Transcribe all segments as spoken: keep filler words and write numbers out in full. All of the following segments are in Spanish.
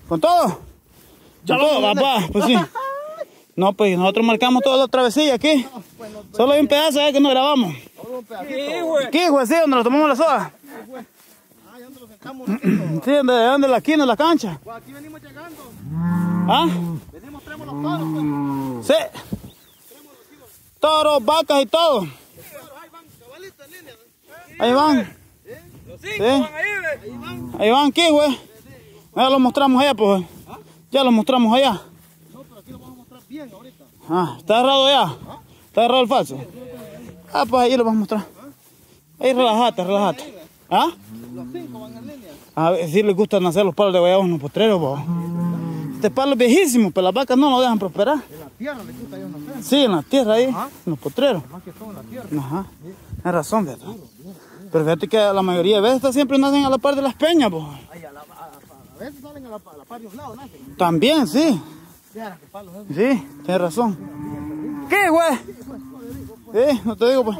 ¿Con todo? ¿Con todo, papá? Pues sí. No, pues nosotros marcamos toda la travesía aquí. Solo hay un pedazo ahí que no grabamos. ¿Qué, güey? Sí, donde nos tomamos la soda. Ah, ¿y dónde lo sentamos? Sí, donde, donde la esquina, en la cancha. Pues aquí venimos llegando. ¿Ah? Venimos, traemos los toros, pues. Sí. Toros, vacas y todo. Ahí van, cabalitos en línea. Ahí van. Los cinco Sí. van ahí, ¿ves? Ahí van. Ahí van aquí, güey. Ya lo mostramos allá, pues. Ya lo mostramos allá. No, pero aquí lo vamos a mostrar bien ahorita. Ah, ¿está agarrado ya? ¿Está agarrado el falso? Ah, pues ahí lo vamos a mostrar. Ahí relájate, relájate. ¿Ah? Los cinco van en línea. A ver si les gustan hacer los palos de guayabos en los potreros, po. Este palo es viejísimo, pero las vacas no lo dejan prosperar. En la tierra les gusta ellos nacer. Sí, en la tierra ahí, en los potreros. Más que todo en la tierra. Ajá. Tienes razón, fíjate. Pero fíjate que la mayoría de veces siempre nacen a la par de las peñas, po. Ahí a, la, a, a, a veces salen a la, a la par de un lado, nacen. También, sí. Vean qué palos es. Sí, tienes razón. ¿Qué, güey? Sí, no te digo, pues.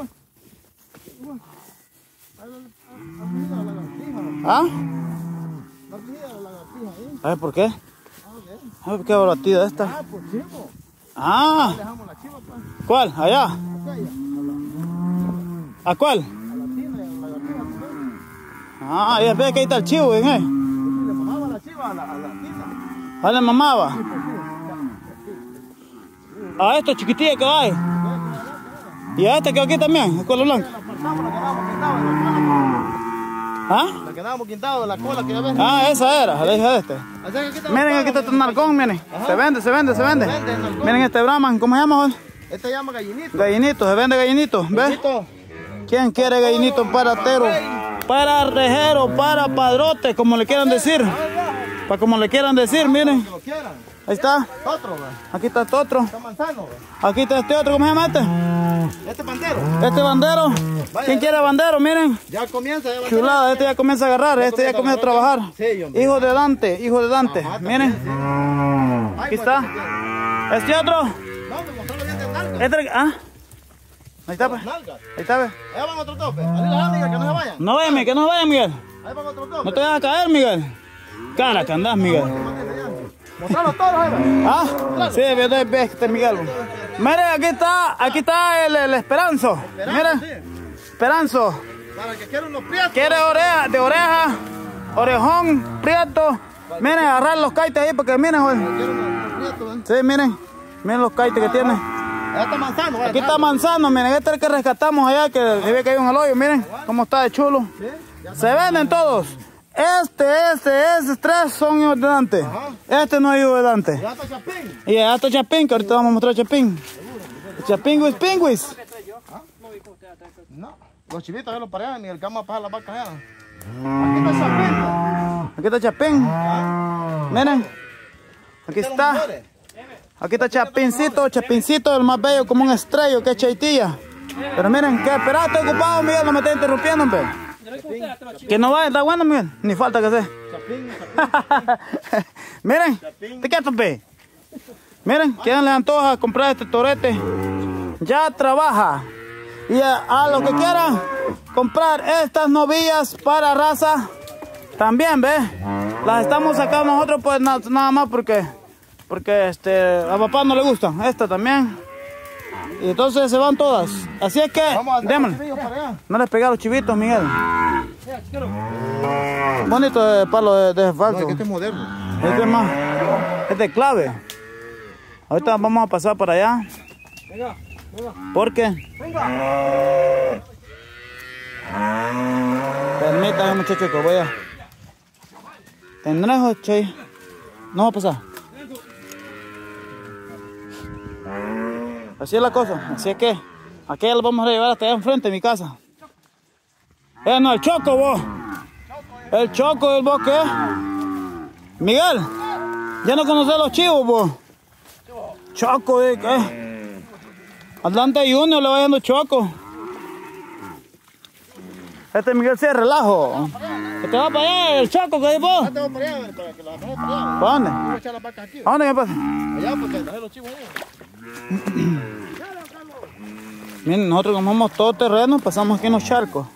¿Ah? A ver, ¿por qué? A ver, ¿por qué batida esta? Ah, pues chivo. Ah, Dejamos la chiva, pues. ¿cuál? Allá. Aquella. ¿A cuál? A la tina, a la gatilla, pues. Ah, ya ves que ahí está el chivo, ¿eh? Le mamaba la chiva a la, a la tina. ¿Vale, mamaba? A esta chiquitilla que hay. Y a esta que aquí también, el color blanco. La apartamos, la quedábamos quintados de la cola. ¿Ah? La quedábamos quintados de la cola que ya ves. Ah, esa era, la hija de este. Así que aquí está Miren, los aquí está palos, tu narcón, miren. Se vende, se vende, se vende. vende el narcón. Miren este Brahman, ¿cómo se llama, Juan? Este se llama gallinito. Gallinito, se vende gallinito, ¿ves? Gallinito. ¿Quién quiere gallinito para tero? Para rejero, para padrote, como le quieran decir. Para como le quieran decir, miren. Que lo quieran. Ahí está. Otro, güey. Aquí está este otro. Está manzano, güey. Aquí está este otro, ¿cómo se llama este? Este pantero. Este bandero. ¿Quién quiere bandero? Miren. Ya comienza. Ya va a Chulada, este ya comienza a agarrar, este ya comienza a trabajar. Sí, hombre. Hijo de Dante, hijo de Dante. Ajá, Miren, Ay, aquí pues, está. ¿qué Este otro. No, me mostrarlo bien de nalgas. Este, ah. Ahí está, pues. Nalgas. Ahí está, pues. Allá van otros dos, pues. Ahí la Miguel, que no se vayan. No vayan, Miguel, que no vayan, Miguel. Ahí van otros dos. No te vayas a caer, Miguel. Cara que andás, Miguel. Mostrarlo todos, ahí va. Ah, sí, ves, ves, este Miguel. Miren, aquí está, aquí está el, el Esperanzo. Miren, Esperanzo. Para el que quiera unos prietos. Quiere oreja, de oreja, orejón, prieto. Miren, agarrar los caites ahí porque miren, joder. Quiero unos prietos, ¿eh? Sí, miren, miren los caites que tiene. Allá está manzano, vaya. Aquí está manzano, miren, este es el que rescatamos allá, que se ve que hay un hoyo, miren cómo está de chulo. Se venden todos. Este, este, este, tres son hijos de Dante. Este no es hijo de Dante. Ya está Chapín. Y allá está Chapín, que ahorita vamos a mostrar Chapín. Chapinguis, pinguis. No. Los chivitos ya los parean, ni el que vamos a pasar las vacas allá. Aquí está Chapín. Aquí está Chapín. Miren. Aquí está. Aquí está Chapincito, Chapincito, el más bello como un estrello, que es Chaitilla. Pero miren, que espera, estoy ocupado, Miguel, no me estés interrumpiendo, hombre. Que no vaya, está bueno, Miguel, ni falta que sea. Chapín, Chapín. Miren, te quieres, hombre. Miren, ¿quién le antoja a comprar este torete? Ya trabaja. Y a, a los que quieran comprar estas novillas para raza, también, ¿ves? Las estamos sacando nosotros, pues na, nada más porque, porque este, a papá no le gustan. Esta también. Y entonces se van todas. Así es que, démosle. No les pegué a los chivitos, Miguel. Bonito el palo de, de falso. No, este es moderno. Este es más, este es clave. Ahorita vamos a pasar para allá. Venga, venga. ¿Por qué? Venga. Permítame, muchachos, que voy a... ¿Tendrás, José? No va a pasar. Así es la cosa. Así es que aquí ya lo vamos a llevar hasta allá enfrente de mi casa. Eh, no, el Choco, vos. El Choco del bosque. Miguel, ya no conoces los chivos, vos. Choco, ¿de qué? Atlanta Junior le va dando Choco. Este Miguel se relajo. Este va para allá, el Choco, ¿qué es vos? Este va para allá, para que la vamos para allá. ¿Para dónde? Vamos a echar las vacas aquí. ¿A dónde me pasa? Allá, porque traje los chivos allá. Miren, nosotros como somos todo terreno, pasamos aquí en los charcos.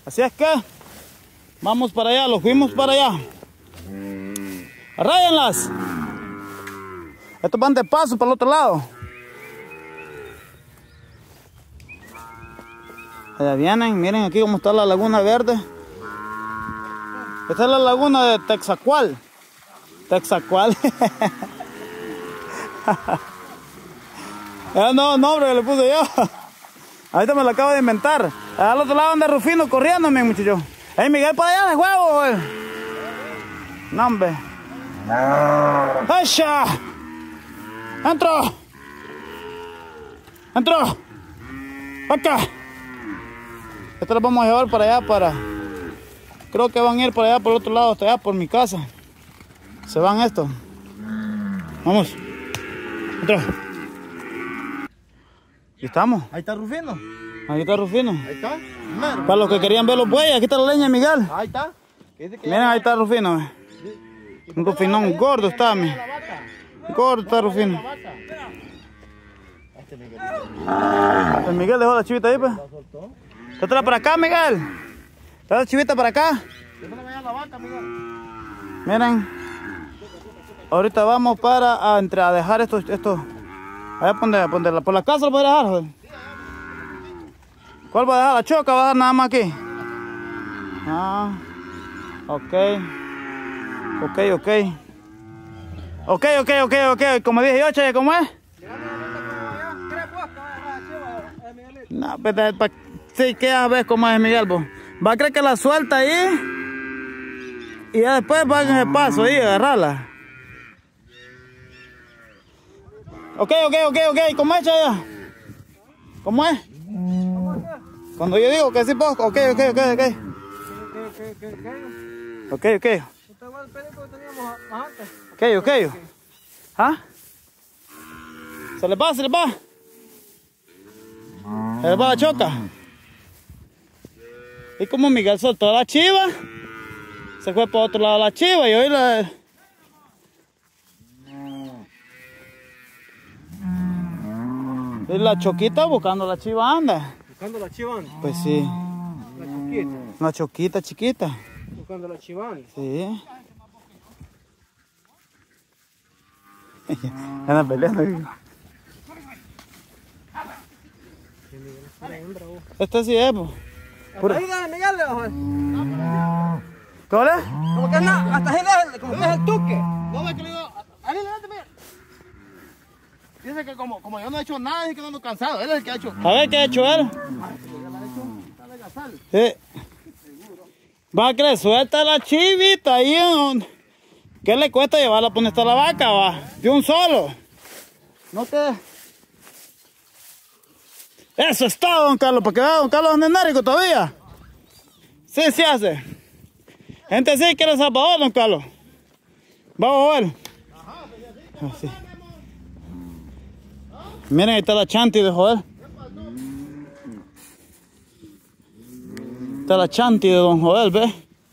Así es que vamos para allá, los fuimos para allá. Arráyenlas. Estos van de paso para el otro lado. Allá vienen, miren aquí cómo está la laguna verde. Esta es la laguna de Texacual. Texacual. Es no nombre que le puse yo. Ahorita me lo acabo de inventar. Al otro lado anda Rufino corriendo, mi muchacho. Ey, Miguel, para allá de huevo, güey. No, hombre. ¡Echa! ¡Entro! ¡Entro! ¡Acá! Esto lo vamos a llevar para allá, para... Creo que van a ir para allá, por el otro lado, hasta allá, por mi casa. Se van estos. Vamos. Entro. Aquí estamos. Ahí está Rufino. Ahí está Rufino. Ahí está. Para los que querían ver los bueyes, aquí está la leña, Miguel. Ahí está. Miren, ahí está Rufino. Un rufinón gordo está, mi. Gordo está Rufino. El Miguel dejó la chivita ahí, pues. Trae para acá, Miguel. Trae la chivita para acá. Miren. Ahorita vamos para a, entre, a dejar estos, estos. Allá por, por, por la casa lo voy a dejar, joder. ¿Cuál va a dejar? ¿La choca? ¿Va a dejar nada más aquí? Ah, ok. Ok, ok. Ok, ok, ok, ok. Como dije yo, che, ¿cómo es? No, pero pa, sí, que a ver cómo es, Miguel, vos. Va a creer que la suelta ahí. Y ya después va en el paso ahí, agarrarla. Ok, ok, ok, ok. ¿Cómo es, Chaya? ¿Cómo es? Cuando yo digo que sí, pues, ok, ok, ok, ok. Ok, ok. Ok, ok. ¿Ah? ¿Se le va, se le va? ¿Se le va la choca? Y como Miguel soltó la chiva, se fue para otro lado la chiva y hoy la... Y la choquita buscando la chiva anda. Buscando la chivana. Pues sí. La choquita. Una choquita chiquita. Buscando la chivana. Sí. Andan peleando. Este sí es, pues. Hasta ahí déjale, Miguel, joder. ¿Cómo le? Como que no, hasta ahí déjale, como que es el tuque. No ve que le digo, ahí levante, mira. Dice que como, como yo no he hecho nada, dice que no ando cansado. Él es el que ha hecho. A ver qué ha hecho él. Sí. Va a creer, suelta la chivita ahí. En... ¿Qué le cuesta llevarla por donde está la vaca? Va? De un solo. No te... Eso está, don Carlos, porque vea, don Carlos anda enérgico todavía. Sí, sí hace. Gente sí quiere Salvador, don Carlos. Vamos a ver. Así. Miren, ahí está la chanti de Joel. Está la chanti de don Joel, ¿ves?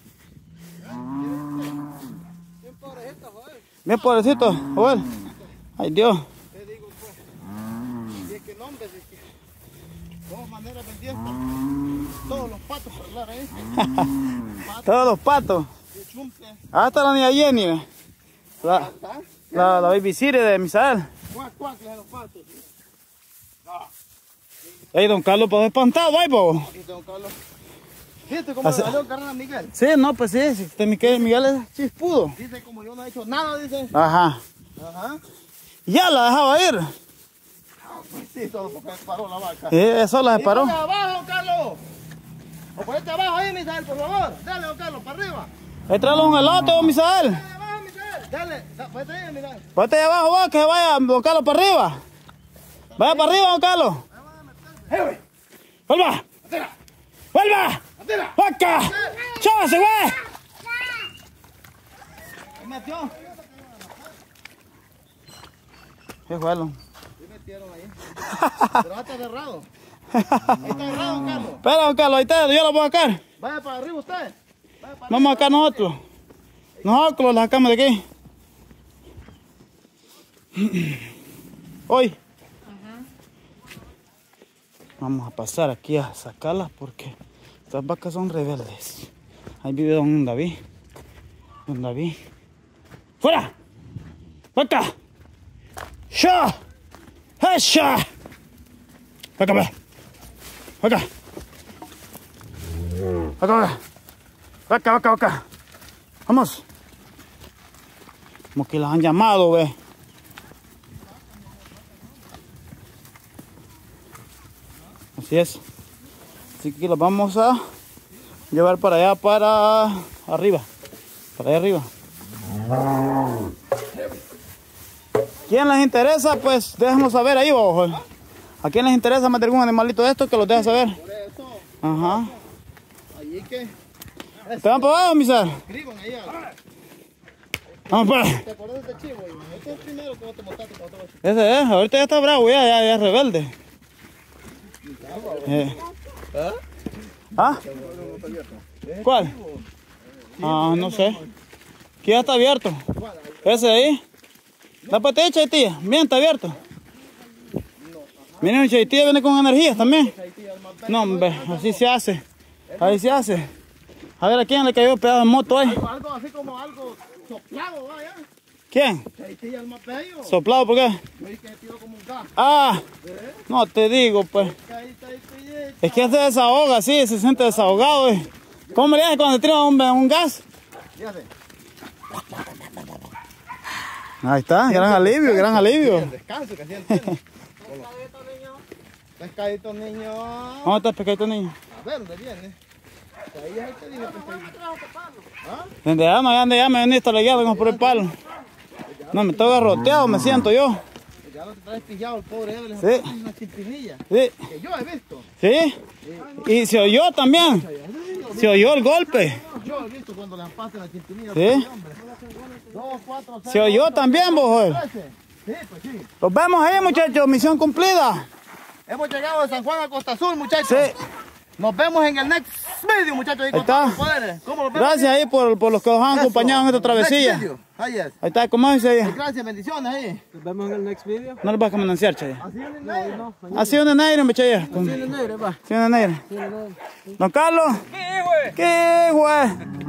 Bien pobrecito, Joel. Ay, Dios. Te digo, pues. Y es que no, hombre, es que... De todas maneras vendiendo todos los patos para hablar ahí. Patos. Todos los patos. Ah, está la niña Jenny, ¿eh? La, la, la baby Siri de Misael. Cuac, cuac, de los patos. Ey, don Carlos, pues espantado, ahí, po. Aquí don Carlos. ¿Viste cómo le salió el carnal a Miguel? Sí, no, pues sí, este Miguel, Miguel es chispudo. Dice, como yo no he hecho nada, dice. Ajá. Ajá. Ya la dejaba ir. Pues sí, todo porque paró la vaca. Sí, eso la separó. Y abajo, don Carlos. O ponete abajo ahí, Misael, por favor. Dale, don Carlos, para arriba. Ahí tráele un elote, don Misael. Dale, abajo, Misael. Dale, ponete ahí, Misael. Ponete ahí abajo vos, que vaya don Carlos para arriba. Vaya para arriba, don Carlos. ¡Vuelva! ¡Vuelva! ¡Vaca! ¡Chávese, güey! ¿Qué metió? ¿Qué juego? ¿Qué metieron ahí? Pero está cerrado. Ahí está cerrado, don Carlos. Espera, don Carlos, ahí está, yo lo voy a sacar. Vaya para arriba usted. Vaya para Vamos acá nosotros. Nosotros la sacamos de aquí. Hoy. Vamos a pasar aquí a sacarlas porque Estas vacas son rebeldes. Ahí vive don David. Don David. ¡Fuera! ¡Vaca! ¡Sha! ¡Hesha! ¡Vaca, vaca! ¡Vaca! ¡Vaca, vaca! ¡Vaca, vaca, vaca! ¡Vamos! Como que las han llamado, ve. Así es. Así que los vamos a llevar para allá, para arriba. Para allá arriba. ¿Quién les interesa? Pues déjenos saber ahí abajo. ¿A quién les interesa más de algún animalito de estos que los deje saber? Por eso. Ajá. Allí que. ¿Te van para abajo, misar? Escriban ahí. Vamos para. ¿Te acuerdas de este chivo? Este es el primero que vos te montaste cuando te vas. Ese es, ahorita ya está bravo, ya, ya, ya es rebelde. Eh. ¿Ah? ¿Cuál? Ah, no sé. ¿Qué ya está abierto? Ese de ahí. La patilla chaitilla, bien, está abierto. Miren, chaitilla viene con energías también. No, hombre, así se hace. Ahí se hace. A ver, ¿a quién le cayó el pedazo de moto ahí? Algo, algo así como algo soplado, vaya. ¿Quién? Chaitilla el más bello. ¿Soplado por qué? Me dije que se tiró como un gas. Ah, no te digo, pues. Es que se desahoga, sí, se siente desahogado. Eh. ¿Cómo le hace cuando se tira un, un gas? Fíjate. Ahí está, gran alivio, gran alivio. El descanso que hacía el tren. Pescadito, niño. ¿Dónde está el pescadito, niño? A ver, ¿dónde viene? Ahí es el que dice pescadito. ¿Ah? Desde allá, no, ya ande, ya me veniste a la guía, vengo por el palo. No, me estoy garroteado, me siento yo. Ya no te traes pillado el pobre Evelyn. Sí. Una chimpinilla. Sí. Que yo he visto. ¿Sí? Y se oyó también. Se oyó el golpe. Yo he visto cuando le ampaste la chimpinilla. Sí. Dos, cuatro, seis. Se oyó también, vos. trece. Sí, pues sí. Nos vemos ahí, muchachos. Misión cumplida. Hemos llegado de San Juan a Costa Azul, muchachos. Sí. Nos vemos en el next video, muchachos. Ahí Ahí con está. todos los poderes. ¿Cómo los vemos? Gracias ahí por, por los que nos han Eso. acompañado en esta Next travesía. video. Ahí es. Ahí está, ¿cómo dice ahí? Gracias, bendiciones ahí. Nos vemos en el next video. No le vas a comentar, chay. Así es, no, no. Ha sido una negra, me chay. Ha Sí, negro, va. sido una negra. Sí, negro. Don Carlos. ¿Qué, güey? ¿Qué, güey?